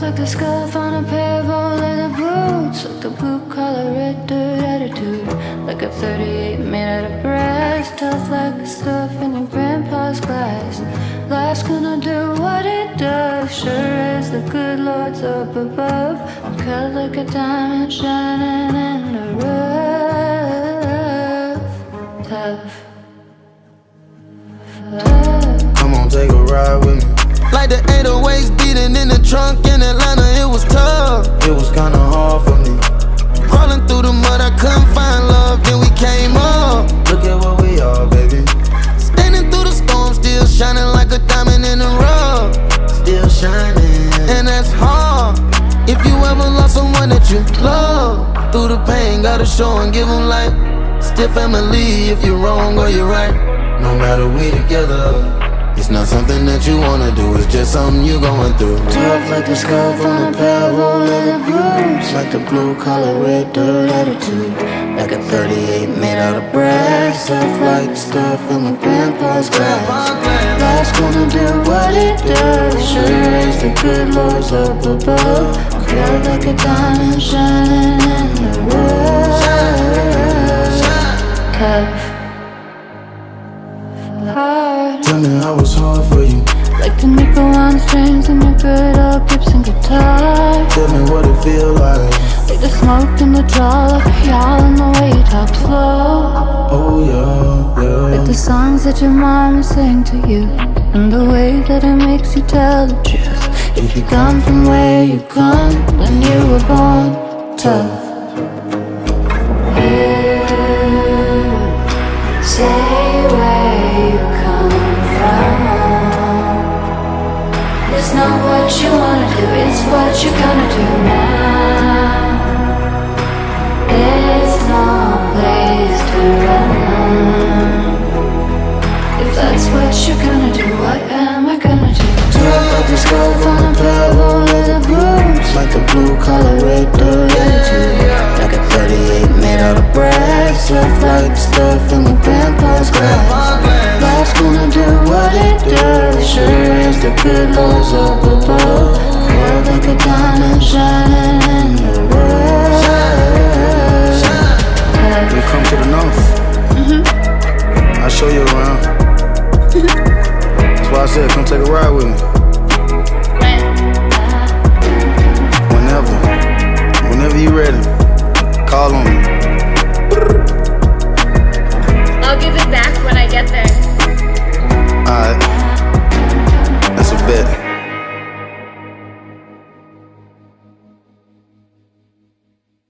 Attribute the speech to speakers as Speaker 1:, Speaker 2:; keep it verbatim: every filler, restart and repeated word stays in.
Speaker 1: like the scuff on a pair of old leather boots, like the blue-collar red dirt attitude, like a thirty-eight made out of brass, tough like the stuff in your grandpa's glass. Life's gonna do what it does, sure as the good Lord's up above. I'm cut like a diamond shining in the rough. Tough.
Speaker 2: Come on, take a ride with me. Like the eight oh eights beating in the trunk in Atlanta, it was tough. It was kinda hard for me. Crawling through the mud, I couldn't find love, then we came up. Look at what we are, baby. Standing through the storm, still shining like a diamond in the rough. Still shining, and that's hard. If you ever lost someone that you love, through the pain, gotta show and give them light. Still family if you're wrong or you're right. No matter we together, it's not something that you wanna do, it's just something you're going through.
Speaker 1: Tough like the scuff on a pair of old leather boots, like the blue-collar red dirt attitude, like a thirty-eight made out of brass, tough like the stuff in my grandpa's glass. Life's gonna do what it does, sure as the good Lord's up above. Curved like a diamond shining in the rough. Tough. Hard.
Speaker 2: Tell me how it's hard for you.
Speaker 1: Like the nickel on strings in your good old Gibson guitar.
Speaker 2: Tell me what it feel like.
Speaker 1: Like the smoke in the jaw of y'all and the way you talk slow.
Speaker 2: Oh yeah, yeah.
Speaker 1: Like the songs that your mama sang to you, and the way that it makes you tell the truth. If you come from where you come, then you were born tough. You say where you come from. It's not what you wanna do, it's what you're gonna do now. There's no place to run. If that's what you're gonna do, what am I gonna do? Tough like the scuff on a pair of old leather boots, like the blue-collar red dirt attitude, like a thirty-eight made out of brass, tough like the stuff in my grandpa's glass. Life's gonna do what it does, sure as the good Lord's up above. Curved like a diamond shining